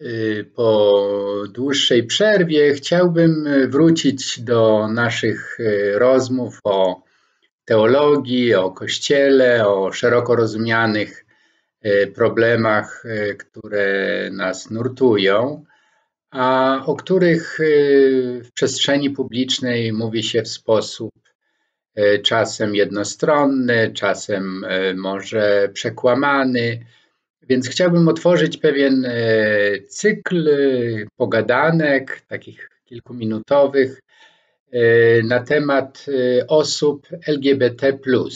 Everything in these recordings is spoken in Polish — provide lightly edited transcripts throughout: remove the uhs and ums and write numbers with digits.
Po dłuższej przerwie chciałbym wrócić do naszych rozmów o teologii, o Kościele, o szeroko rozumianych problemach, które nas nurtują, a o których w przestrzeni publicznej mówi się w sposób czasem jednostronny, czasem może przekłamany. Więc chciałbym otworzyć pewien cykl pogadanek, takich kilkuminutowych, na temat osób LGBT+.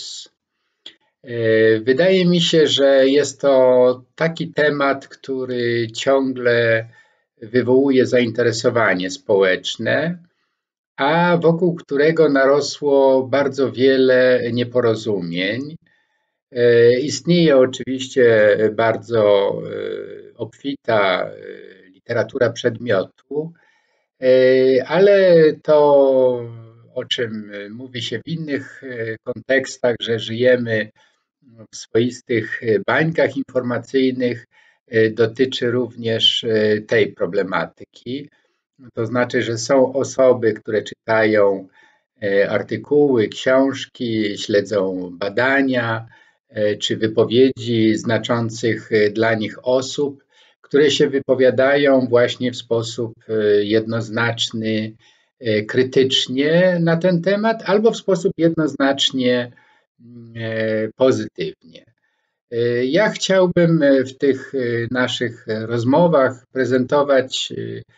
Wydaje mi się, że jest to taki temat, który ciągle wywołuje zainteresowanie społeczne, a wokół którego narosło bardzo wiele nieporozumień. Istnieje oczywiście bardzo obfita literatura przedmiotu, ale to, o czym mówi się w innych kontekstach, że żyjemy w swoistych bańkach informacyjnych, dotyczy również tej problematyki. To znaczy, że są osoby, które czytają artykuły, książki, śledzą badania czy wypowiedzi znaczących dla nich osób, które się wypowiadają właśnie w sposób jednoznaczny, krytycznie na ten temat, albo w sposób jednoznacznie pozytywnie. Ja chciałbym w tych naszych rozmowach prezentować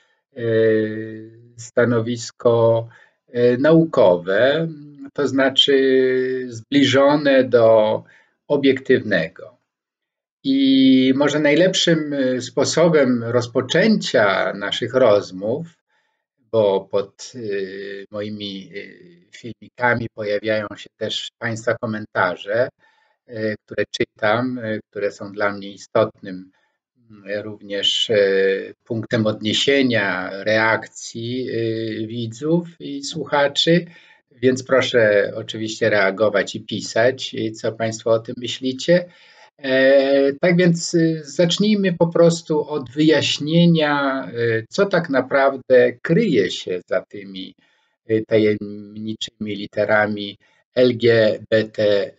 stanowisko naukowe, to znaczy zbliżone do obiektywnego. I może najlepszym sposobem rozpoczęcia naszych rozmów, bo pod moimi filmikami pojawiają się też Państwa komentarze, które czytam, które są dla mnie istotnym również punktem odniesienia reakcji widzów i słuchaczy, więc proszę oczywiście reagować i pisać, co Państwo o tym myślicie. Tak więc zacznijmy po prostu od wyjaśnienia, co tak naprawdę kryje się za tymi tajemniczymi literami LGBT+.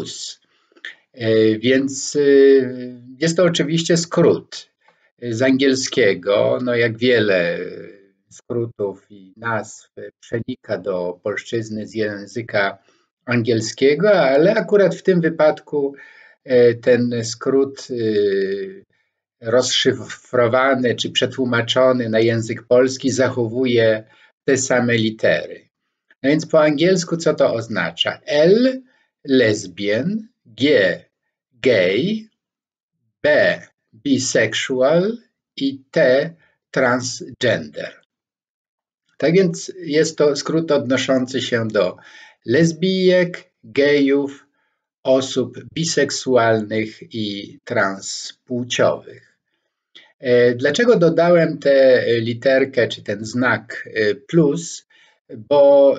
Więc jest to oczywiście skrót z angielskiego, no jak wiele skrótów i nazw przenika do polszczyzny z języka angielskiego, ale akurat w tym wypadku ten skrót rozszyfrowany czy przetłumaczony na język polski zachowuje te same litery. No więc po angielsku co to oznacza? L, lesbian, G, gay, B, bisexual i T, transgender. Tak więc jest to skrót odnoszący się do lesbijek, gejów, osób biseksualnych i transpłciowych. Dlaczego dodałem tę literkę czy ten znak plus? Bo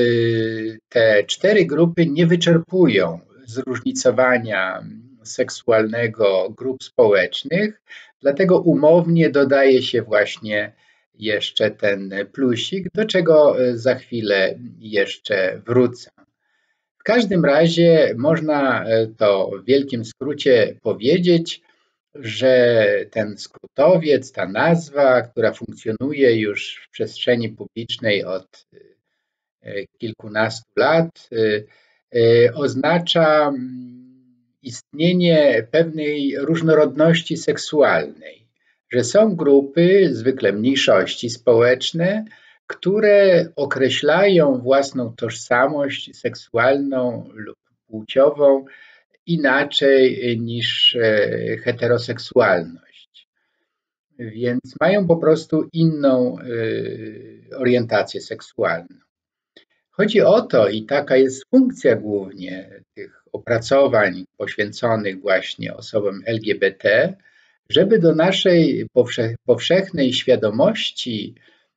te 4 grupy nie wyczerpują zróżnicowania seksualnego grup społecznych, dlatego umownie dodaje się właśnie jeszcze ten plusik, do czego za chwilę jeszcze wrócę. W każdym razie można to w wielkim skrócie powiedzieć, że ten skrótowiec, ta nazwa, która funkcjonuje już w przestrzeni publicznej od kilkunastu lat, oznacza istnienie pewnej różnorodności seksualnej, że są grupy, zwykle mniejszości społeczne, które określają własną tożsamość seksualną lub płciową inaczej niż heteroseksualność. Więc mają po prostu inną orientację seksualną. Chodzi o to, i taka jest funkcja głównie tych opracowań poświęconych właśnie osobom LGBT, żeby do naszej powszechnej świadomości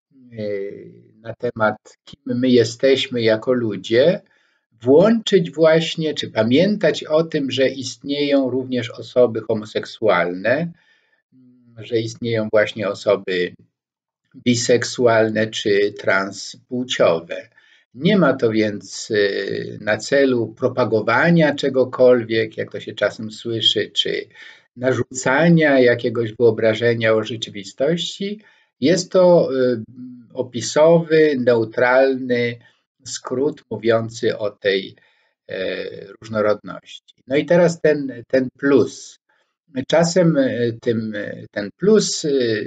na temat, kim my jesteśmy jako ludzie, włączyć właśnie, czy pamiętać o tym, że istnieją również osoby homoseksualne, że istnieją właśnie osoby biseksualne czy transpłciowe. Nie ma to więc na celu propagowania czegokolwiek, jak to się czasem słyszy, czy narzucania jakiegoś wyobrażenia o rzeczywistości. Jest to opisowy, neutralny skrót mówiący o tej różnorodności. No i teraz ten plus. Czasem ten plus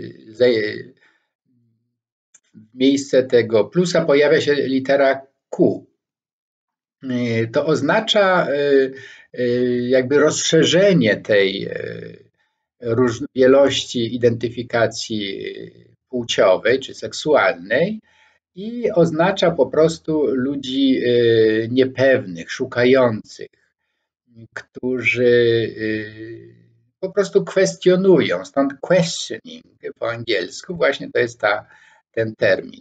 w miejsce tego plusa pojawia się litera Q. To oznacza jakby rozszerzenie tej wielości identyfikacji płciowej czy seksualnej i oznacza po prostu ludzi niepewnych, szukających, którzy po prostu kwestionują, stąd questioning po angielsku, właśnie to jest ten termin,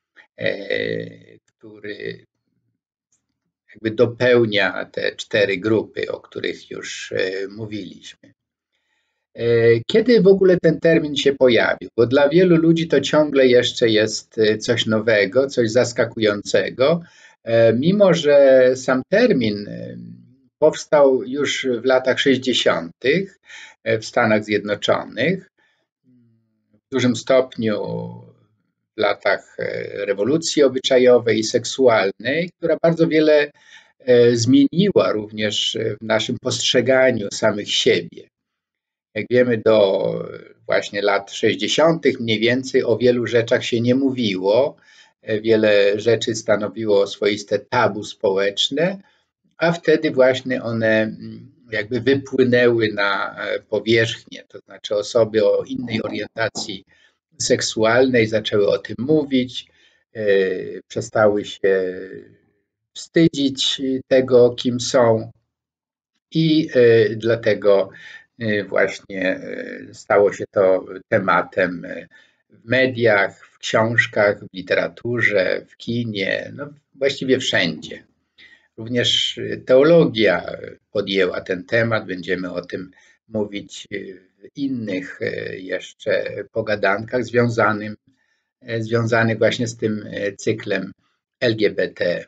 który jakby dopełnia te 4 grupy, o których już mówiliśmy. Kiedy w ogóle ten termin się pojawił? Bo dla wielu ludzi to ciągle jeszcze jest coś nowego, coś zaskakującego, mimo że sam termin powstał już w latach 60. w Stanach Zjednoczonych, w dużym stopniu w latach rewolucji obyczajowej i seksualnej, która bardzo wiele zmieniła również w naszym postrzeganiu samych siebie. Jak wiemy, do właśnie lat 60. mniej więcej o wielu rzeczach się nie mówiło, wiele rzeczy stanowiło swoiste tabu społeczne, a wtedy właśnie one jakby wypłynęły na powierzchnię, to znaczy osoby o innej orientacji seksualnej zaczęły o tym mówić, przestały się wstydzić tego, kim są i dlatego właśnie stało się to tematem w mediach, w książkach, w literaturze, w kinie, no właściwie wszędzie. Również teologia podjęła ten temat, będziemy o tym mówić w innych jeszcze pogadankach związanych właśnie z tym cyklem LGBT+.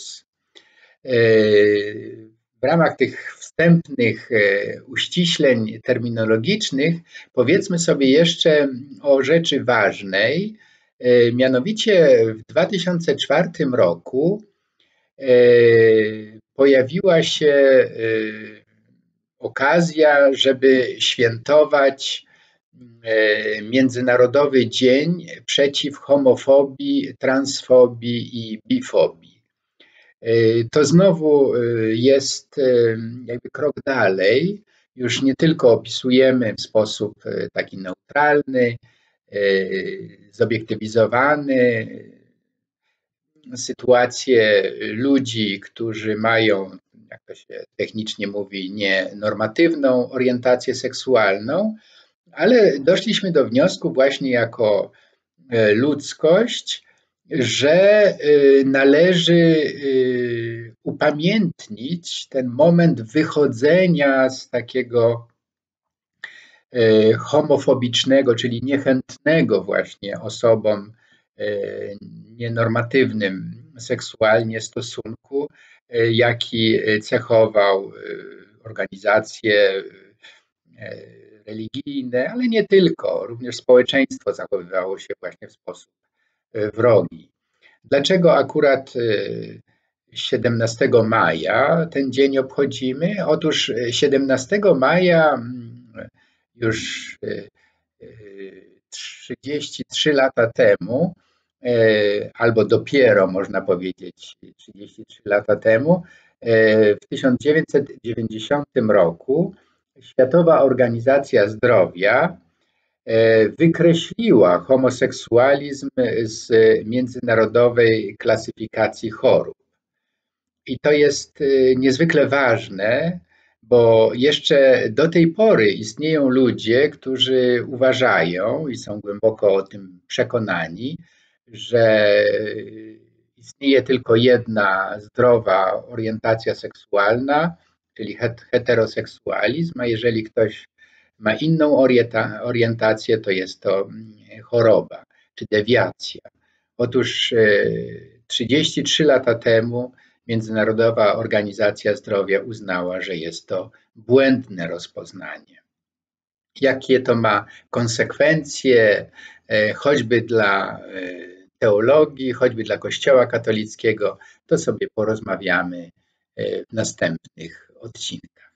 W ramach tych wstępnych uściśleń terminologicznych powiedzmy sobie jeszcze o rzeczy ważnej. Mianowicie w 2004 roku pojawiła się okazja, żeby świętować Międzynarodowy Dzień przeciw homofobii, transfobii i bifobii. To znowu jest jakby krok dalej. Już nie tylko opisujemy w sposób taki neutralny, zobiektywizowany sytuację ludzi, którzy mają, jak to się technicznie mówi, nienormatywną orientację seksualną, ale doszliśmy do wniosku właśnie jako ludzkość, że należy upamiętnić ten moment wychodzenia z takiego homofobicznego, czyli niechętnego właśnie osobom nienormatywnym seksualnie stosunku, jaki cechował organizacje religijne, ale nie tylko, również społeczeństwo zachowywało się właśnie w sposób wrogi. Dlaczego akurat 17 maja ten dzień obchodzimy? Otóż 17 maja już 33 lata temu, albo dopiero można powiedzieć 33 lata temu, w 1990 roku Światowa Organizacja Zdrowia wykreśliła homoseksualizm z międzynarodowej klasyfikacji chorób. I to jest niezwykle ważne, bo jeszcze do tej pory istnieją ludzie, którzy uważają i są głęboko o tym przekonani, że istnieje tylko jedna zdrowa orientacja seksualna, czyli heteroseksualizm, a jeżeli ktoś ma inną orientację, to jest to choroba czy dewiacja. Otóż 33 lata temu Międzynarodowa Organizacja Zdrowia uznała, że jest to błędne rozpoznanie. Jakie to ma konsekwencje, choćby dla teologii, choćby dla Kościoła katolickiego, to sobie porozmawiamy w następnych odcinkach.